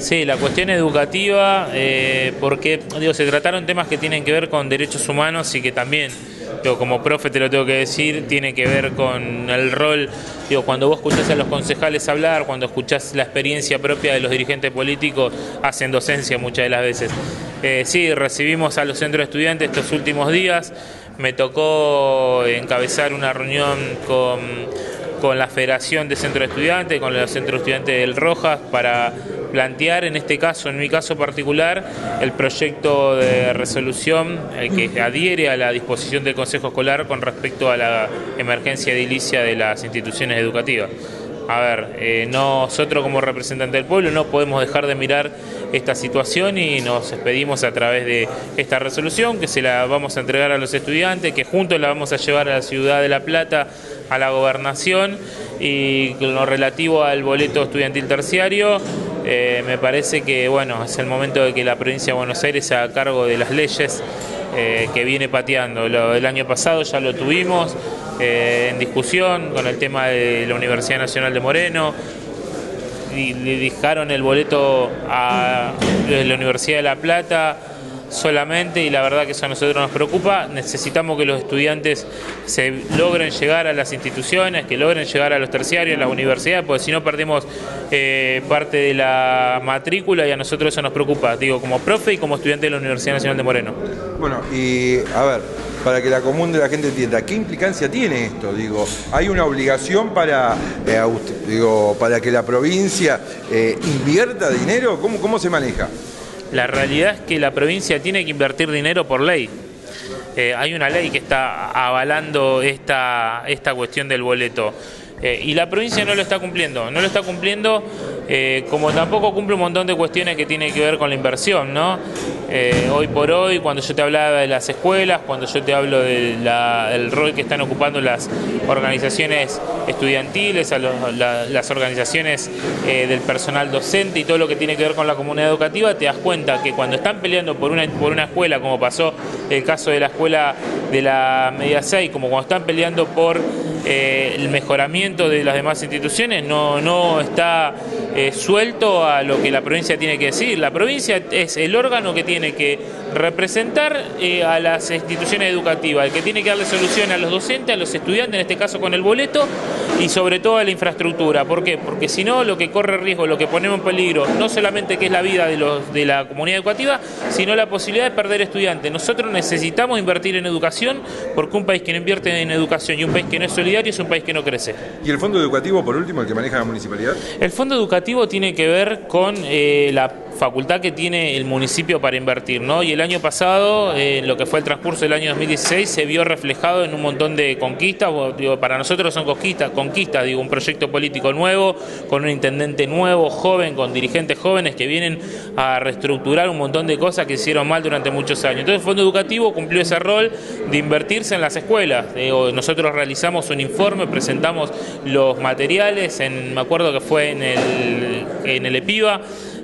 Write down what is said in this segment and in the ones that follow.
Sí, la cuestión educativa, porque digo, se trataron temas que tienen que ver con derechos humanos y que también, digo, como profe te lo tengo que decir, tiene que ver con el rol, digo, cuando vos escuchás a los concejales hablar, cuando escuchás la experiencia propia de los dirigentes políticos, hacen docencia muchas de las veces. Sí, recibimos a los centros de estudiantes estos últimos días, me tocó encabezar una reunión con la Federación de Centros de Estudiantes, con los centros de estudiantes del Rojas, para plantear, en este caso, en mi caso particular, el proyecto de resolución que adhiere a la disposición del Consejo Escolar con respecto a la emergencia edilicia de las instituciones educativas. A ver, nosotros como representantes del pueblo no podemos dejar de mirar esta situación y nos despedimos a través de esta resolución que se la vamos a entregar a los estudiantes, que juntos la vamos a llevar a la ciudad de La Plata, a la gobernación, y con lo relativo al boleto estudiantil terciario, me parece que bueno, es el momento de que la provincia de Buenos Aires se haga cargo de las leyes que viene pateando. El año pasado ya lo tuvimos en discusión con el tema de la Universidad Nacional de Moreno, y le dejaron el boleto a la Universidad de La Plata solamente, y la verdad que eso a nosotros nos preocupa. Necesitamos que los estudiantes se logren llegar a las instituciones, que logren llegar a los terciarios, a las universidades, porque si no perdemos parte de la matrícula, y a nosotros eso nos preocupa, digo, como profe y como estudiante de la Universidad Nacional de Moreno. Bueno, y a ver, para que la común de la gente entienda, ¿qué implicancia tiene esto? Digo, ¿hay una obligación para que la provincia invierta dinero? ¿Cómo se maneja? La realidad es que la provincia tiene que invertir dinero por ley. Hay una ley que está avalando esta cuestión del boleto. Y la provincia no lo está cumpliendo. No lo está cumpliendo, como tampoco cumple un montón de cuestiones que tienen que ver con la inversión, ¿no? Hoy por hoy, cuando yo te hablaba de las escuelas, cuando yo te hablo del rol que están ocupando las organizaciones estudiantiles, las organizaciones del personal docente y todo lo que tiene que ver con la comunidad educativa, te das cuenta que cuando están peleando por una escuela, como pasó el caso de la escuela de la Media 6, como cuando están peleando por el mejoramiento de las demás instituciones, no está suelto a lo que la provincia tiene que decir. La provincia es el órgano que tiene que representar a las instituciones educativas, el que tiene que darle solución a los docentes, a los estudiantes, en este caso con el boleto, y sobre todo a la infraestructura. ¿Por qué? Porque si no, lo que corre riesgo, lo que ponemos en peligro, no solamente que es la vida de la comunidad educativa, sino la posibilidad de perder estudiantes. Nosotros necesitamos invertir en educación, porque un país que no invierte en educación y un país que no es solidario es un país que no crece. ¿Y el fondo educativo, por último, el que maneja la municipalidad? El fondo educativo tiene que ver con la facultad que tiene el municipio para invertir, ¿no? Y el año pasado, en lo que fue el transcurso del año 2016, se vio reflejado en un montón de conquistas. Digo, para nosotros son conquistas, digo, un proyecto político nuevo, con un intendente nuevo, joven, con dirigentes jóvenes que vienen a reestructurar un montón de cosas que se hicieron mal durante muchos años. Entonces el fondo educativo cumplió ese rol de invertirse en las escuelas. Nosotros realizamos un informe, presentamos los materiales, me acuerdo que fue en el EPIBA,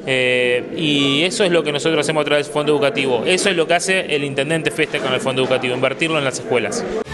y eso es lo que nosotros hacemos a través del fondo educativo. Eso es lo que hace el intendente Feste con el fondo educativo, invertirlo en las escuelas.